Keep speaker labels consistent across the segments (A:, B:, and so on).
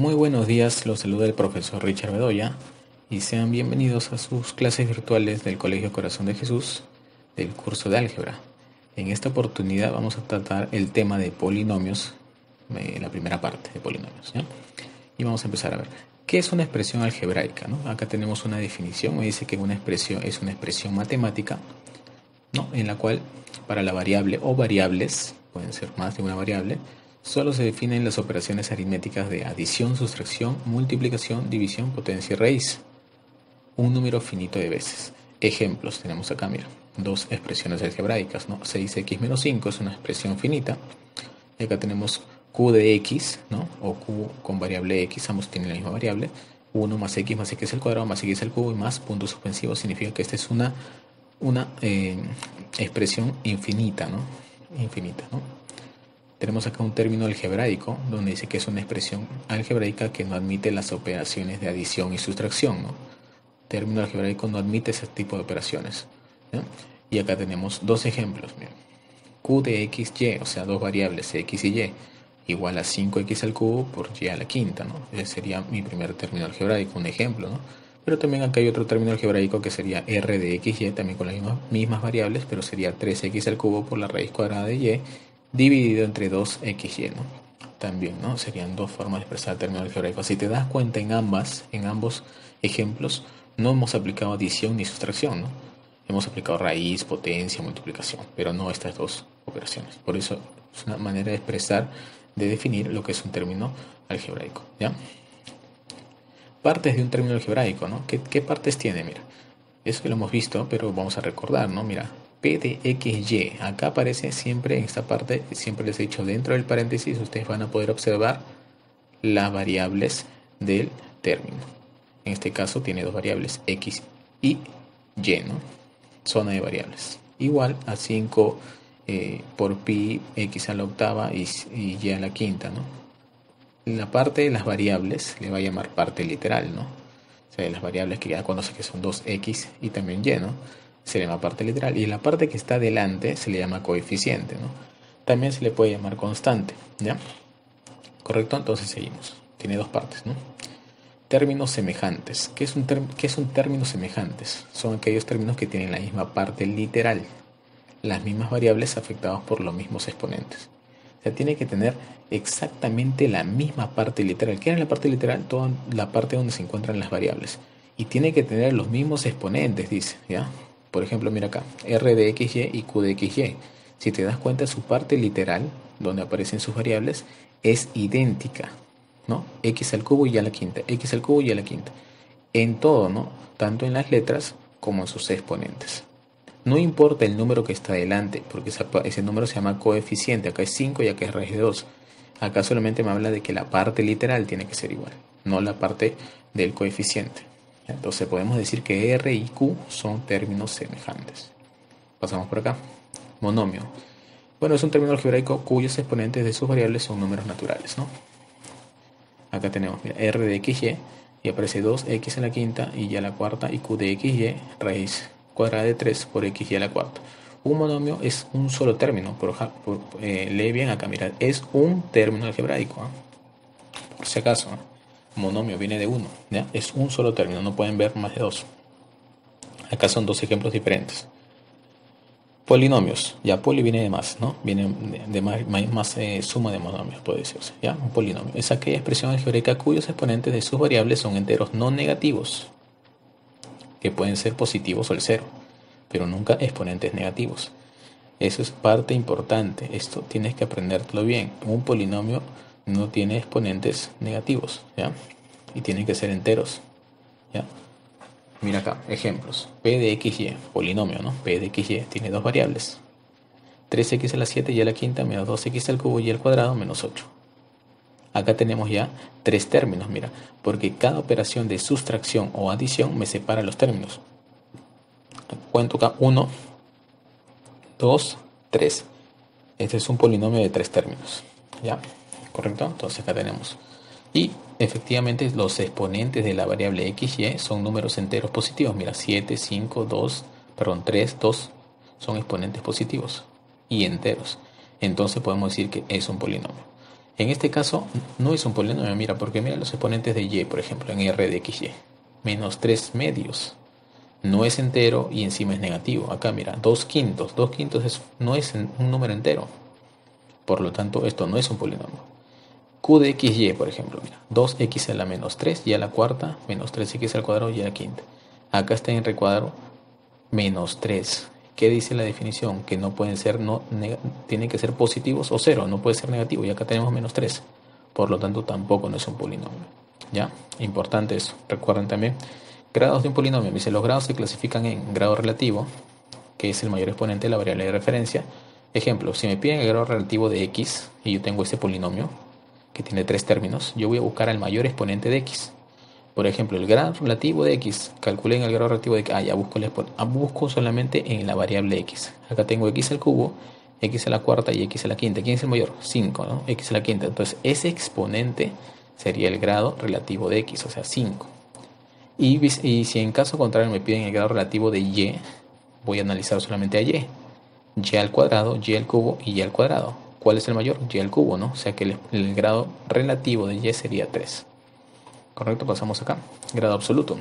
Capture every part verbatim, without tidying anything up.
A: Muy buenos días, los saluda el profesor Richard Bedoya y sean bienvenidos a sus clases virtuales del Colegio Corazón de Jesús del curso de álgebra. En esta oportunidad vamos a tratar el tema de polinomios, eh, la primera parte de polinomios, ¿ya? Y vamos a empezar a ver, ¿qué es una expresión algebraica, ¿no? Acá tenemos una definición, me dice que una expresión es una expresión matemática, ¿no? En la cual para la variable o variables, pueden ser más de una variable, solo se definen las operaciones aritméticas de adición, sustracción, multiplicación, división, potencia y raíz. Un número finito de veces. Ejemplos tenemos acá, mira, dos expresiones algebraicas, ¿no? seis equis menos cinco es una expresión finita. Y acá tenemos q de x, ¿no? O q con variable x, ambos tienen la misma variable. uno más x más x al cuadrado más x al cubo y más puntos suspensivos significa que esta es una, una eh, expresión infinita, ¿no? Infinita, ¿no? Tenemos acá un término algebraico donde dice que es una expresión algebraica que no admite las operaciones de adición y sustracción, ¿no? Término algebraico no admite ese tipo de operaciones, ¿no? Y acá tenemos dos ejemplos. Mira. Q de x, y, o sea, dos variables x y y, igual a cinco equis al cubo por y a la quinta, ¿no? Ese sería mi primer término algebraico, un ejemplo, ¿no? Pero también acá hay otro término algebraico que sería r de x, y, también con las mismas, mismas variables, pero sería tres equis al cubo por la raíz cuadrada de y, dividido entre dos equis y, ¿no? También, ¿no? Serían dos formas de expresar el término algebraico. Si te das cuenta, en ambas, en ambos ejemplos, no hemos aplicado adición ni sustracción, ¿no? Hemos aplicado raíz, potencia, multiplicación, pero no estas dos operaciones. Por eso es una manera de expresar, de definir lo que es un término algebraico, ¿ya? Partes de un término algebraico, ¿no? ¿Qué, qué partes tiene? Mira, eso que lo hemos visto, pero vamos a recordar, ¿no? Mira, P de equis y, acá aparece siempre en esta parte, siempre les he dicho dentro del paréntesis, ustedes van a poder observar las variables del término. En este caso tiene dos variables, x y y, ¿no? Zona de variables. Igual a cinco eh, por pi, x a la octava y, y y a la quinta, ¿no? La parte de las variables le va a llamar parte literal, ¿no? O sea, las variables que ya conoce que son dos equis y también y, ¿no? Se le llama parte literal. Y la parte que está delante se le llama coeficiente, ¿no? También se le puede llamar constante, ¿ya? ¿Correcto? Entonces seguimos. Tiene dos partes, ¿no? Términos semejantes. ¿Qué es un, ¿Qué es un término semejantes? Son aquellos términos que tienen la misma parte literal, las mismas variables afectadas por los mismos exponentes. O sea, tiene que tener exactamente la misma parte literal. ¿Qué es la parte literal? Toda la parte donde se encuentran las variables. Y tiene que tener los mismos exponentes, dice, ¿ya? Por ejemplo, mira acá, r de xy y q de xy. Si te das cuenta, su parte literal, donde aparecen sus variables, es idéntica, ¿no? X al cubo y a la quinta, x al cubo y a la quinta. En todo, ¿no? Tanto en las letras como en sus exponentes. No importa el número que está delante, porque esa, ese número se llama coeficiente. Acá es cinco y acá es raíz de dos. Acá solamente me habla de que la parte literal tiene que ser igual, no la parte del coeficiente. Entonces podemos decir que R y Q son términos semejantes. Pasamos por acá. Monomio. Bueno, es un término algebraico cuyos exponentes de sus variables son números naturales, ¿no? Acá tenemos, mira, R de xy y aparece dos equis a la quinta y y a la cuarta y Q de xy, raíz cuadrada de tres por x y a la cuarta. Un monomio es un solo término. Por, por, eh, lee bien acá, mira, es un término algebraico, ¿eh? Por si acaso, ¿eh? Monomio viene de uno, ¿ya? Es un solo término, no pueden ver más de dos. Acá son dos ejemplos diferentes. Polinomios, ya poli viene de más, ¿no? Viene de, de más, más, más eh, suma de monomios, puede decirse, ¿ya? Un polinomio es aquella expresión algebraica cuyos exponentes de sus variables son enteros no negativos, que pueden ser positivos o el cero, pero nunca exponentes negativos. Eso es parte importante, esto tienes que aprendértelo bien. Un polinomio no tiene exponentes negativos, ¿ya? Y tienen que ser enteros, ¿ya? Mira acá, ejemplos. P de xy, polinomio, ¿no? P de xy tiene dos variables. tres equis a la siete y a la quinta menos dos equis al cubo y al cuadrado menos ocho. Acá tenemos ya tres términos, mira, porque cada operación de sustracción o adición me separa los términos. Cuento acá uno, dos, tres. Este es un polinomio de tres términos, ¿ya? ¿Correcto? Entonces acá tenemos. Y efectivamente los exponentes de la variable x, y son números enteros positivos. Mira, siete, cinco, dos, perdón, tres, dos son exponentes positivos y enteros. Entonces podemos decir que es un polinomio. En este caso no es un polinomio, mira, porque mira los exponentes de y, por ejemplo, en R de xy. Menos tres medios. No es entero y encima es negativo. Acá mira, dos quintos. dos quintos es, no es un número entero. Por lo tanto, esto no es un polinomio. Q de xy, por ejemplo, mira, dos x a la menos tres, y a la cuarta, menos tres x al cuadrado, y a la quinta. Acá está en recuadro menos tres. ¿Qué dice la definición? Que no pueden ser, no, tienen que ser positivos o cero, no puede ser negativo, y acá tenemos menos tres. Por lo tanto, tampoco no es un polinomio. ¿Ya? Importante eso. Recuerden también, grados de un polinomio. Dice, los grados se clasifican en grado relativo, que es el mayor exponente de la variable de referencia. Ejemplo, si me piden el grado relativo de x, y yo tengo este polinomio, que tiene tres términos, yo voy a buscar al mayor exponente de x. Por ejemplo, el grado relativo de x, calculen el grado relativo de x. Ah, ya busco, el ah, busco solamente en la variable x. Acá tengo x al cubo, x a la cuarta y x a la quinta. ¿Quién es el mayor? cinco, ¿no? X a la quinta. Entonces, ese exponente sería el grado relativo de x, o sea, cinco. Y, y si en caso contrario me piden el grado relativo de y, voy a analizar solamente a y. Y al cuadrado, y al cubo y y al cuadrado. ¿Cuál es el mayor? Y al cubo, ¿no? O sea que el, el grado relativo de y sería tres. Correcto, pasamos acá. Grado absoluto.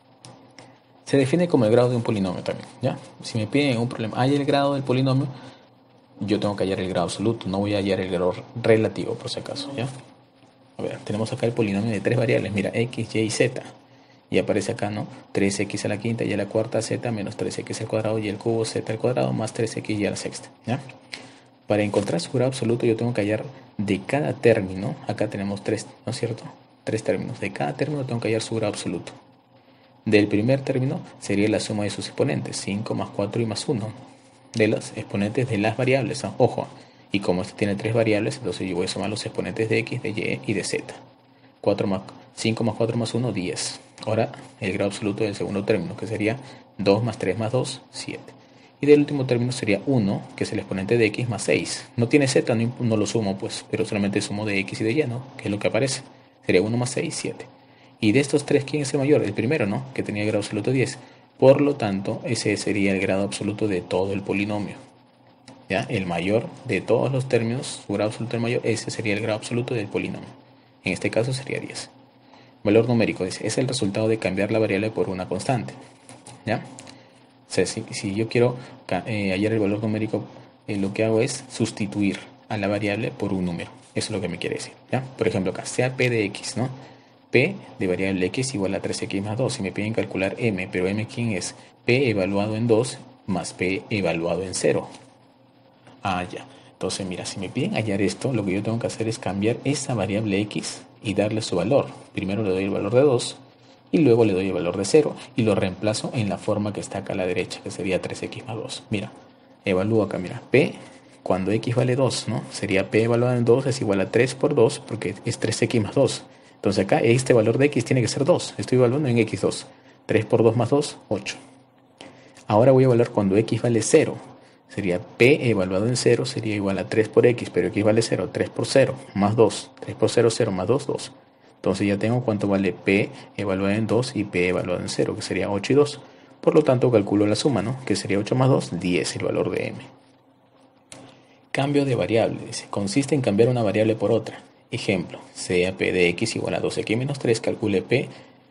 A: Se define como el grado de un polinomio también, ¿ya? Si me piden un problema, hay el grado del polinomio, yo tengo que hallar el grado absoluto, no voy a hallar el grado relativo por si acaso, ¿ya? A ver, tenemos acá el polinomio de tres variables, mira, x, y y z. Y aparece acá, ¿no? tres x a la quinta y a la cuarta, z menos tres x al cuadrado y el cubo z al cuadrado más tres x y a la sexta, ¿ya? Para encontrar su grado absoluto yo tengo que hallar de cada término, acá tenemos tres, ¿no es cierto? Tres términos. De cada término tengo que hallar su grado absoluto. Del primer término sería la suma de sus exponentes, cinco más cuatro y más uno. De los exponentes de las variables, ¿no? Ojo, y como este tiene tres variables, entonces yo voy a sumar los exponentes de x, de y y de z. cuatro más, cinco más cuatro más uno, diez. Ahora el grado absoluto del segundo término, que sería dos más tres más dos, siete. Y del último término sería uno, que es el exponente de x más seis. No tiene z, no, no lo sumo, pues, pero solamente sumo de x y de y, ¿no? Que es lo que aparece. Sería uno más seis, siete. Y de estos tres, ¿quién es el mayor? El primero, ¿no? Que tenía grado absoluto diez. Por lo tanto, ese sería el grado absoluto de todo el polinomio. ¿Ya? El mayor de todos los términos, su grado absoluto el mayor, ese sería el grado absoluto del polinomio. En este caso sería diez. Valor numérico, dice, es el resultado de cambiar la variable por una constante. ¿Ya? O sea, si, si yo quiero eh, hallar el valor numérico, eh, lo que hago es sustituir a la variable por un número. Eso es lo que me quiere decir, ¿ya? Por ejemplo, acá, sea p de x, ¿no? P de variable x igual a tres x más dos. Si me piden calcular m, pero m, ¿quién es? P evaluado en dos más p evaluado en cero. Ah, ya. Entonces, mira, si me piden hallar esto, lo que yo tengo que hacer es cambiar esa variable x y darle su valor. Primero le doy el valor de dos y luego le doy el valor de cero y lo reemplazo en la forma que está acá a la derecha, que sería tres x más dos. Mira, evalúo acá, mira, p... Cuando x vale dos, ¿no? Sería p evaluado en dos es igual a tres por dos, porque es tres x más dos. Entonces acá este valor de x tiene que ser dos. Estoy evaluando en x dos. tres por dos más dos, ocho. Ahora voy a evaluar cuando x vale cero. Sería p evaluado en cero sería igual a tres por x, pero x vale cero. tres por cero más dos. tres por cero, cero más dos, dos. Entonces ya tengo cuánto vale p evaluado en dos y p evaluado en cero, que sería ocho y dos. Por lo tanto calculo la suma, ¿no? Que sería ocho más dos, diez el valor de m. Cambio de variable, dice, consiste en cambiar una variable por otra. Ejemplo, sea p de x igual a dos x menos tres, calcule p,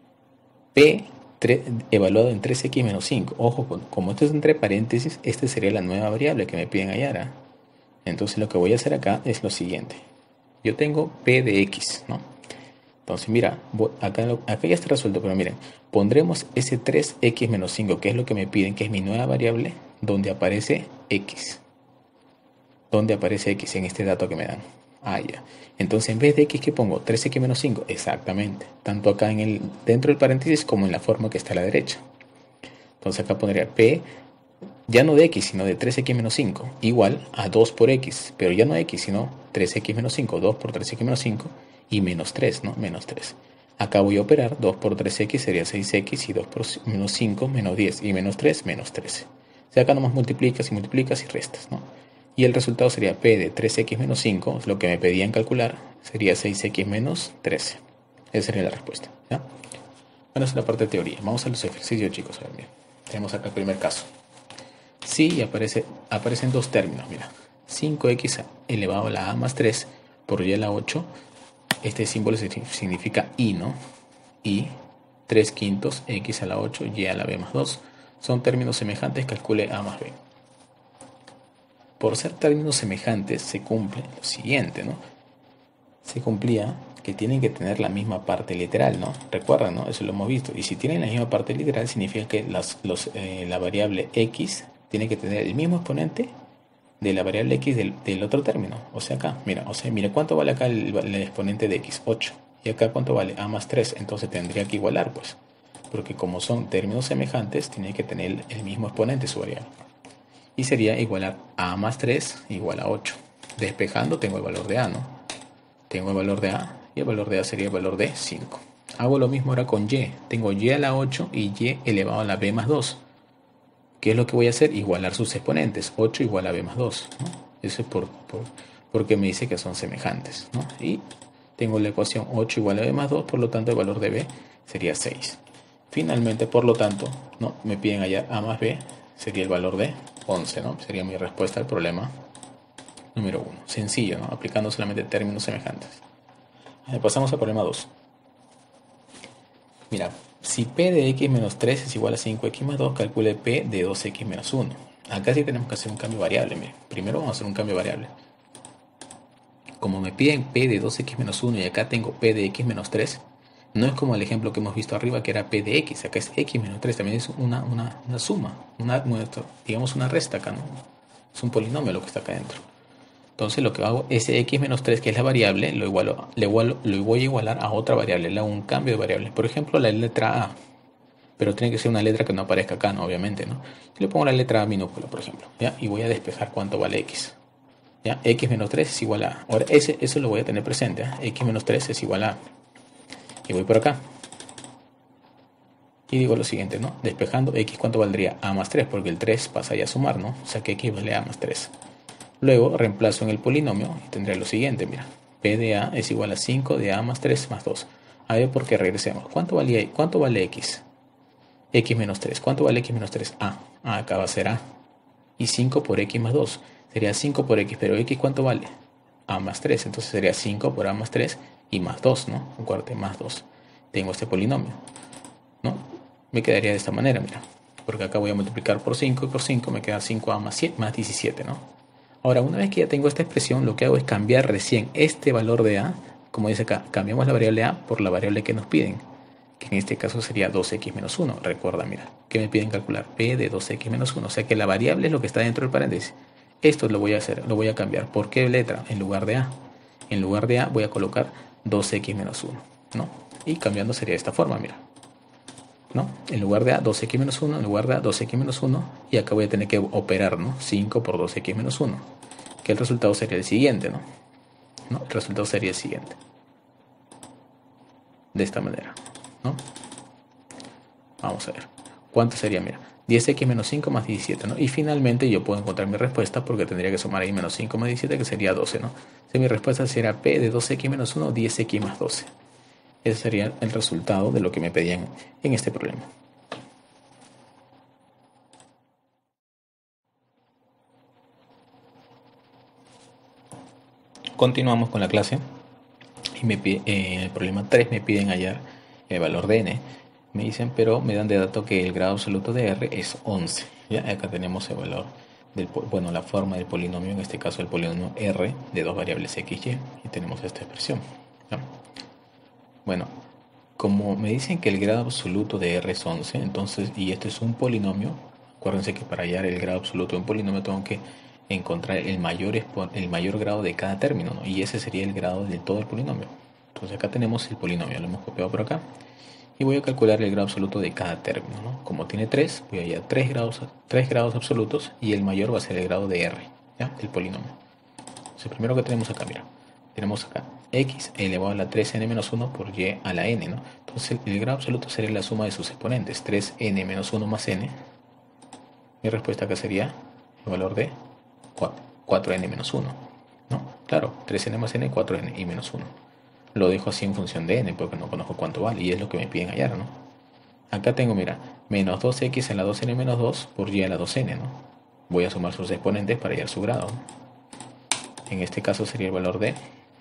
A: p tres, evaluado en tres x menos cinco. Ojo, como esto es entre paréntesis, esta sería la nueva variable que me piden hallar, ¿eh? Entonces lo que voy a hacer acá es lo siguiente. Yo tengo p de x, ¿no? Entonces mira, acá, acá ya está resuelto, pero miren, pondremos ese tres x menos cinco, que es lo que me piden, que es mi nueva variable, donde aparece x. ¿Dónde aparece x en este dato que me dan? Ah, ya. Entonces, en vez de x, ¿qué pongo? tres x menos cinco. Exactamente. Tanto acá en el, dentro del paréntesis como en la forma que está a la derecha. Entonces, acá pondría p, ya no de x, sino de tres x menos cinco, igual a dos por x. Pero ya no x, sino tres x menos cinco. dos por tres x menos cinco y menos tres, ¿no? Menos tres. Acá voy a operar. dos por tres x sería seis x y dos por menos cinco, menos diez. Y menos tres, menos trece. O sea, acá nomás multiplicas y multiplicas y restas, ¿no? Y el resultado sería p de tres x menos cinco, lo que me pedían calcular, sería seis x menos trece. Esa sería la respuesta, ¿ya? Bueno, esa es la parte de teoría. Vamos a los ejercicios, chicos. A ver, bien. Tenemos acá el primer caso. Sí, aparece, aparecen dos términos, mira. cinco x elevado a la a más tres por y a la ocho. Este símbolo significa y, ¿no? Y tres quintos x a la ocho y a la b más dos. Son términos semejantes, calcule a más b. Por ser términos semejantes se cumple lo siguiente, ¿no? Se cumplía que tienen que tener la misma parte literal, ¿no? Recuerdan, ¿no? Eso lo hemos visto. Y si tienen la misma parte literal, significa que las, los, eh, la variable x tiene que tener el mismo exponente de la variable x del, del otro término. O sea, acá, mira, o sea, mira, ¿cuánto vale acá el, el exponente de x? ocho. Y acá, ¿cuánto vale? A más tres. Entonces tendría que igualar, pues. Porque como son términos semejantes, tiene que tener el mismo exponente su variable. Y sería igualar a más tres igual a ocho. Despejando tengo el valor de a, ¿no? Tengo el valor de a y el valor de a sería el valor de cinco. Hago lo mismo ahora con y. Tengo y a la ocho y y elevado a la b más dos. ¿Qué es lo que voy a hacer? Igualar sus exponentes. ocho igual a b más dos, ¿no? Eso es por, por, porque me dice que son semejantes, ¿no? Y tengo la ecuación ocho igual a b más dos, por lo tanto el valor de b sería seis. Finalmente, por lo tanto, ¿no? Me piden hallar a más b, sería el valor de once, ¿no? Sería mi respuesta al problema número uno. Sencillo, ¿no? Aplicando solamente términos semejantes. Pasamos al problema dos. Mira, si p de x menos tres es igual a cinco x más dos, calcule p de dos x menos uno. Acá sí tenemos que hacer un cambio variable. Mira. Primero vamos a hacer un cambio variable. Como me piden p de dos x menos uno y acá tengo p de x menos tres, no es como el ejemplo que hemos visto arriba que era p de x. Acá es x menos tres, también es una, una, una suma, una, digamos una resta acá, ¿no? Es un polinomio lo que está acá dentro. Entonces lo que hago, ese x menos tres, que es la variable, lo, igualo, lo, igualo, lo voy a igualar a otra variable, le hago un cambio de variable. Por ejemplo, la letra a, pero tiene que ser una letra que no aparezca acá, ¿no? Obviamente, ¿no? Yo le pongo la letra a minúscula, por ejemplo, ¿ya? Y voy a despejar cuánto vale x. ¿Ya? X menos tres es igual a... Ahora, ese, eso lo voy a tener presente, ¿eh? X menos tres es igual a... Y voy por acá. Y digo lo siguiente, ¿no? Despejando, x, ¿cuánto valdría? A más tres, porque el tres pasa ya a sumar, ¿no? O sea que x vale a más tres. Luego reemplazo en el polinomio y tendré lo siguiente, mira. P de a es igual a cinco de a más tres más dos. A ver por qué regresemos. ¿Cuánto, valía, ¿Cuánto vale x? X menos tres. ¿Cuánto vale x menos tres? A. A acá va a ser a. Y cinco por x más dos. Sería cinco por x, pero x ¿cuánto vale? A más tres. Entonces sería cinco por a más tres y más dos, ¿no? Acuérdate, más dos. Tengo este polinomio, ¿no? Me quedaría de esta manera, mira. Porque acá voy a multiplicar por cinco y por cinco me queda cinco a más siete, más diecisiete, ¿no? Ahora, una vez que ya tengo esta expresión, lo que hago es cambiar recién este valor de a, como dice acá, cambiamos la variable a por la variable que nos piden, que en este caso sería dos x menos uno. Recuerda, mira, que me piden calcular p de dos x menos uno, o sea que la variable es lo que está dentro del paréntesis. Esto lo voy a hacer, lo voy a cambiar. ¿Por qué letra? En lugar de a. En lugar de a voy a colocar dos x menos uno, ¿no? Y cambiando sería de esta forma, mira. ¿No? En lugar de a, dos x menos uno, en lugar de a, dos x menos uno, y acá voy a tener que operar, ¿no? cinco por dos x menos uno, que el resultado sería el siguiente, ¿no? ¿No? El resultado sería el siguiente. De esta manera, ¿no? Vamos a ver. ¿Cuánto sería? Mira, diez x menos cinco más diecisiete, ¿no? Y finalmente yo puedo encontrar mi respuesta porque tendría que sumar ahí menos cinco más diecisiete, que sería doce, ¿no? O sea, mi respuesta sería p de dos x menos uno, diez x más doce. Ese sería el resultado de lo que me pedían en este problema. Continuamos con la clase. Y me pide, eh, en el problema tres me piden hallar el valor de n. Me dicen, pero me dan de dato que el grado absoluto de r es once. ¿Ya? Acá tenemos el valor, del, bueno, la forma del polinomio, en este caso el polinomio r de dos variables x, y. Y tenemos esta expresión. ¿Ya? Bueno, como me dicen que el grado absoluto de r es once, entonces, y esto es un polinomio, acuérdense que para hallar el grado absoluto de un polinomio tengo que encontrar el mayor, el mayor grado de cada término, ¿no? Y ese sería el grado de todo el polinomio. Entonces acá tenemos el polinomio, lo hemos copiado por acá. Y voy a calcular el grado absoluto de cada término, ¿no? Como tiene tres, voy a hallar tres grados, tres grados absolutos y el mayor va a ser el grado de r, ¿ya? El polinomio. Entonces primero que tenemos acá, mira. Tenemos acá x elevado a la tres n menos uno por y a la n, ¿no? Entonces el grado absoluto sería la suma de sus exponentes, tres n menos uno más n. Mi respuesta acá sería el valor de cuatro n menos uno, ¿no? Claro, tres n más n, cuatro n y menos uno. Lo dejo así en función de n porque no conozco cuánto vale y es lo que me piden hallar, ¿no? Acá tengo, mira, menos dos x a la dos n menos dos por y a la dos n, ¿no? Voy a sumar sus exponentes para hallar su grado, ¿no? En este caso sería el valor de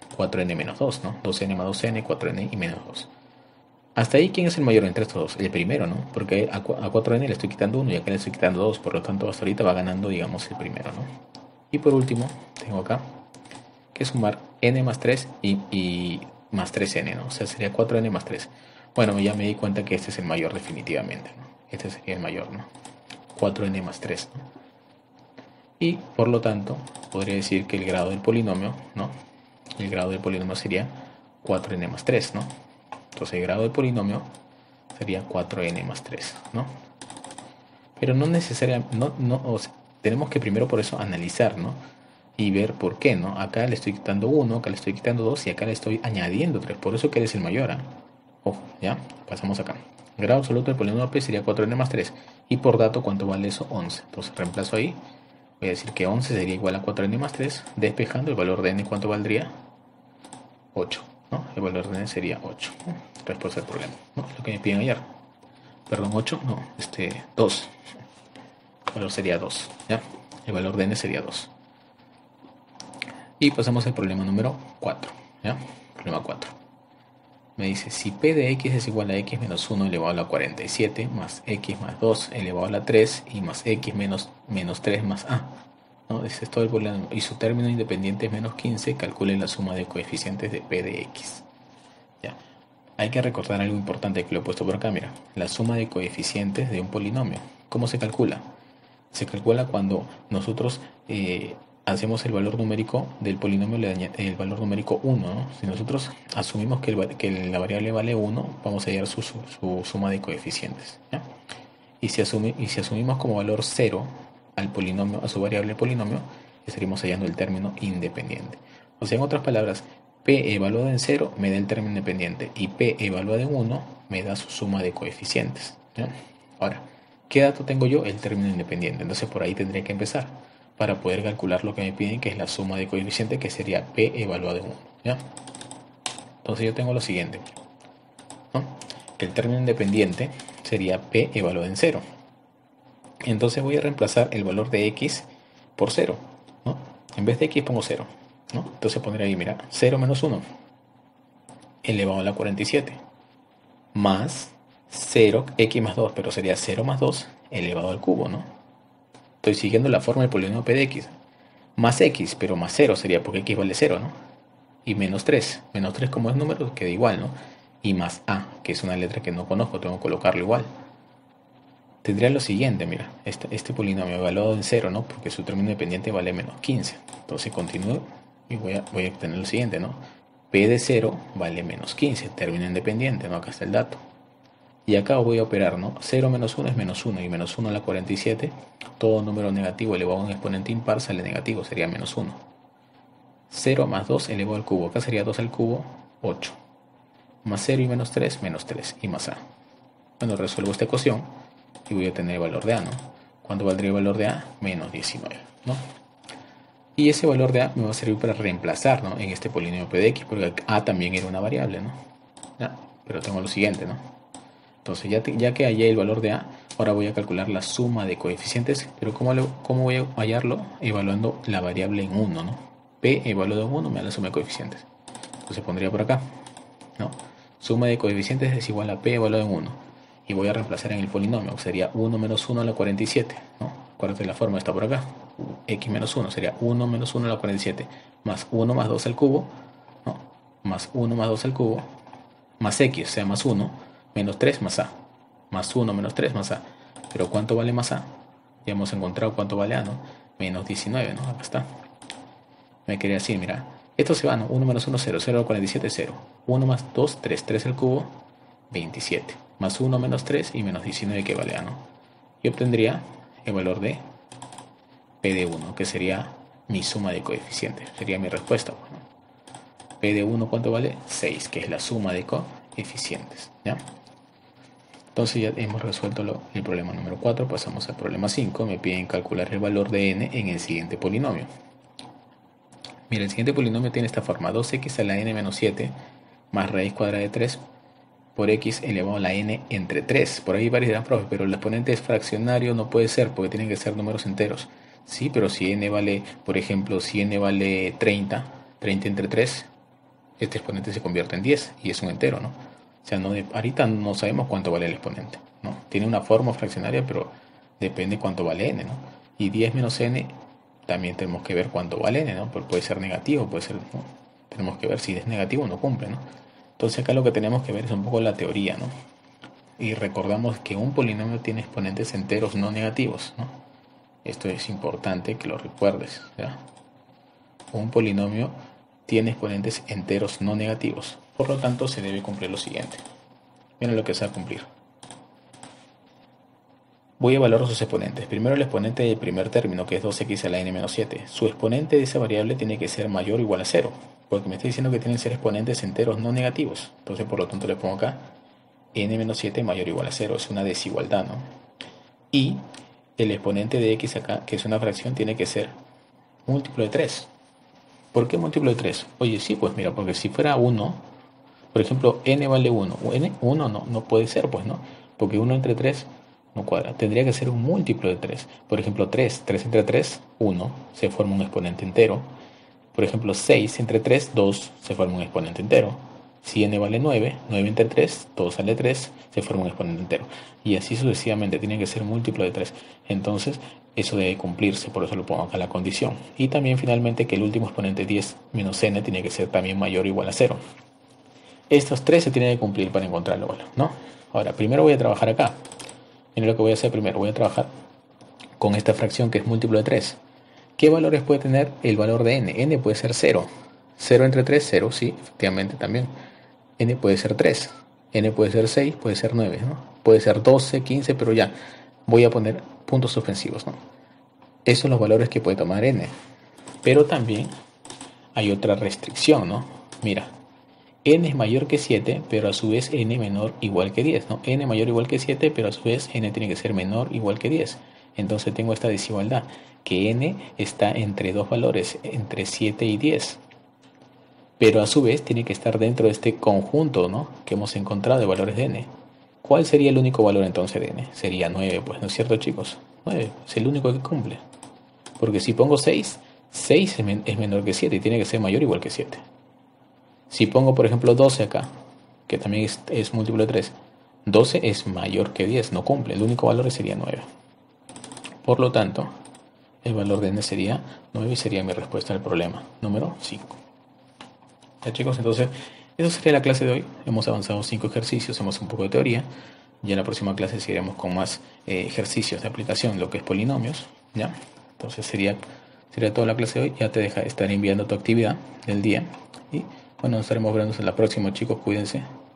A: cuatro ene menos dos, ¿no? dos ene más dos ene, cuatro ene y menos dos. Hasta ahí, ¿quién es el mayor entre estos dos? El primero, ¿no? Porque a cuatro ene le estoy quitando uno y acá le estoy quitando dos, por lo tanto hasta ahorita va ganando, digamos, el primero, ¿no? Y por último, tengo acá que sumar ene más tres y, y más tres ene, ¿no? O sea, sería cuatro ene más tres. Bueno, ya me di cuenta que este es el mayor definitivamente, ¿no? Este sería el mayor, ¿no? cuatro ene más tres, ¿no? Y por lo tanto, podría decir que el grado del polinomio, ¿no? El grado del polinomio sería cuatro ene más tres, ¿no? Entonces el grado del polinomio sería cuatro ene más tres, ¿no? Pero no necesariamente, no, no, o sea, tenemos que primero por eso analizar, ¿no? Y ver por qué, ¿no? Acá le estoy quitando uno, acá le estoy quitando dos y acá le estoy añadiendo tres. Por eso que él es el mayor, ¿eh? Ojo, ¿ya? Pasamos acá. El grado absoluto del polinomio P sería cuatro ene más tres. Y por dato, ¿cuánto vale eso? once. Entonces reemplazo ahí. Voy a decir que once sería igual a cuatro ene más tres. Despejando el valor de n, ¿cuánto valdría? ocho, ¿no? El valor de n sería ocho, ¿no? Respuesta al problema, ¿no? Lo que me piden ayer. Perdón, ocho, no, este, dos. El valor sería dos, ¿ya? El valor de n sería dos. Y pasamos al problema número cuatro, ¿ya? Problema cuatro. Me dice, si p de x es igual a x menos uno elevado a la cuarenta y siete, más x más dos elevado a la tres, y más x menos, menos tres más a, ¿no? Dice todo el polinomio, y su término independiente es menos quince, calcule la suma de coeficientes de p de x. Ya. Hay que recordar algo importante que lo he puesto por acá, mira. La suma de coeficientes de un polinomio. ¿Cómo se calcula? Se calcula cuando nosotros eh, hacemos el valor numérico del polinomio, el valor numérico uno, ¿no? Si nosotros asumimos que, el, que la variable vale uno, vamos a hallar su, su, su suma de coeficientes, ¿ya? Y, si asumi, y si asumimos como valor cero al polinomio, a su variable polinomio, estaríamos hallando el término independiente. O sea, en otras palabras, p evaluado en cero me da el término independiente y p evaluado en uno me da su suma de coeficientes, ¿ya? Ahora, ¿qué dato tengo yo? El término independiente. Entonces por ahí tendría que empezar para poder calcular lo que me piden, que es la suma de coeficientes, que sería p evaluado en uno, ¿ya? Entonces yo tengo lo siguiente, ¿no? Que el término independiente sería p evaluado en cero. Entonces voy a reemplazar el valor de x por cero, ¿no? En vez de x pongo cero, ¿no? Entonces pondré ahí, mira, cero menos uno elevado a la cuarenta y siete más cero, x más dos, pero sería cero más dos elevado al cubo, ¿no? Estoy siguiendo la forma del polinomio p de x. Más x, pero más cero sería porque x vale cero, ¿no? Y menos tres. Menos tres como es número queda igual, ¿no? Y más a, que es una letra que no conozco, tengo que colocarlo igual. Tendría lo siguiente, mira, este, este polinomio evaluado en cero, ¿no? Porque su término independiente vale menos quince. Entonces continúo y voy a, voy a obtener lo siguiente, ¿no? P de cero vale menos quince, término independiente, ¿no? Acá está el dato. Y acá voy a operar, ¿no? cero menos uno es menos uno, y menos uno a la cuarenta y siete, todo número negativo elevado a un exponente impar sale negativo, sería menos uno. cero más dos elevado al cubo, acá sería dos al cubo, ocho. Más cero y menos tres, menos tres, y más a. Bueno, resuelvo esta ecuación y voy a obtener el valor de a, ¿no? ¿Cuánto valdría el valor de a? Menos diecinueve, ¿no? Y ese valor de a me va a servir para reemplazar, ¿no? En este polinomio p de x, porque a también era una variable, ¿no? ¿Ya? Pero tengo lo siguiente, ¿no? Entonces ya, te, ya que hallé el valor de a, ahora voy a calcular la suma de coeficientes, pero ¿cómo, lo, cómo voy a hallarlo? Evaluando la variable en uno, ¿no? P evaluado en uno me da la suma de coeficientes. Entonces pondría por acá, ¿no? Suma de coeficientes es igual a p evaluado en uno. Y voy a reemplazar en el polinomio, sería uno menos uno a la cuarenta y siete, ¿no? Acuérdate, la forma está por acá. X menos uno sería uno menos uno a la cuarenta y siete, más uno más dos al cubo, ¿no? Más uno más dos al cubo, más x, o sea, más uno, menos tres más a, más uno menos tres más a. Pero ¿cuánto vale más a? Ya hemos encontrado cuánto vale a, ¿no? Menos diecinueve, ¿no? Acá está. Me quería decir, mira, esto se va, ¿no? uno menos uno, cero, cero a la cuarenta y siete, cero. uno más dos, tres, tres al cubo, veintisiete. Más uno menos tres y menos diecinueve que vale a, ¿no? Y obtendría el valor de p de uno, que sería mi suma de coeficientes. Sería mi respuesta, ¿no? P de uno, ¿cuánto vale? seis, que es la suma de coeficientes, ¿ya? Entonces ya hemos resuelto lo, el problema número cuatro, pasamos al problema cinco. Me piden calcular el valor de n en el siguiente polinomio. Mira, el siguiente polinomio tiene esta forma: dos x a la n menos siete más raíz cuadrada de tres por x elevado a la n entre tres. Por ahí varios dirán, profe, pero el exponente es fraccionario, no puede ser, porque tienen que ser números enteros. Sí, pero si n vale, por ejemplo, si n vale treinta, treinta entre tres, este exponente se convierte en diez y es un entero, ¿no? O sea, no de, ahorita no sabemos cuánto vale el exponente, ¿no? Tiene una forma fraccionaria, pero depende cuánto vale n, ¿no? Y diez menos n, también tenemos que ver cuánto vale n, ¿no? Porque puede ser negativo, puede ser, ¿no? Tenemos que ver si es negativo no cumple, ¿no? Entonces acá lo que tenemos que ver es un poco la teoría, ¿no? Y recordamos que un polinomio tiene exponentes enteros no negativos, ¿no? Esto es importante que lo recuerdes, ¿ya? Un polinomio tiene exponentes enteros no negativos. Por lo tanto, se debe cumplir lo siguiente. Miren lo que se va a cumplir. Voy a evaluar sus exponentes. Primero el exponente del primer término, que es dos x a la n menos siete. Su exponente de esa variable tiene que ser mayor o igual a cero, porque me está diciendo que tienen que ser exponentes enteros no negativos. Entonces, por lo tanto, le pongo acá n menos siete mayor o igual a cero. Es una desigualdad, ¿no? Y el exponente de x acá, que es una fracción, tiene que ser múltiplo de tres. ¿Por qué múltiplo de tres? Oye, sí, pues mira, porque si fuera uno, por ejemplo, n vale uno. n, uno no, no puede ser, pues, ¿no? Porque uno entre tres no cuadra. Tendría que ser un múltiplo de tres. Por ejemplo, tres. tres entre tres, uno. Se forma un exponente entero. Por ejemplo, seis entre tres, dos. Se forma un exponente entero. Si n vale nueve, nueve entre tres, todo sale tres, se forma un exponente entero. Y así sucesivamente, tiene que ser múltiplo de tres. Entonces, eso debe cumplirse, por eso lo pongo acá la condición. Y también finalmente que el último exponente diez menos n tiene que ser también mayor o igual a cero. Estos tres se tienen que cumplir para encontrarlo, ¿no? Ahora, primero voy a trabajar acá. Miren lo que voy a hacer primero. Voy a trabajar con esta fracción que es múltiplo de tres. ¿Qué valores puede tener el valor de n? N puede ser cero. cero entre tres, cero, sí, efectivamente también. N puede ser tres, n puede ser seis, puede ser nueve, ¿no? Puede ser doce, quince, pero ya, voy a poner puntos suspensivos, ¿no? Esos son los valores que puede tomar n. Pero también hay otra restricción, ¿no? Mira, n es mayor que siete, pero a su vez n menor igual que diez, ¿no? N mayor igual que siete, pero a su vez n tiene que ser menor igual que diez. Entonces tengo esta desigualdad, que n está entre dos valores, entre siete y diez. Pero a su vez tiene que estar dentro de este conjunto, ¿no?, que hemos encontrado de valores de n. ¿Cuál sería el único valor entonces de n? Sería nueve, pues, ¿no es cierto, chicos? nueve es el único que cumple. Porque si pongo seis, seis es, men es menor que siete y tiene que ser mayor o igual que siete. Si pongo, por ejemplo, doce acá, que también es, es múltiplo de tres, doce es mayor que diez, no cumple. El único valor sería nueve. Por lo tanto, el valor de n sería nueve y sería mi respuesta al problema número cinco. Ya, chicos, entonces eso sería la clase de hoy. Hemos avanzado cinco ejercicios, hemos un poco de teoría. Ya en la próxima clase seguiremos con más eh, ejercicios de aplicación, lo que es polinomios, ¿ya? Entonces sería, sería toda la clase de hoy. Ya te deja estar enviando tu actividad del día. Y bueno, nos estaremos viendo en la próxima, chicos. Cuídense.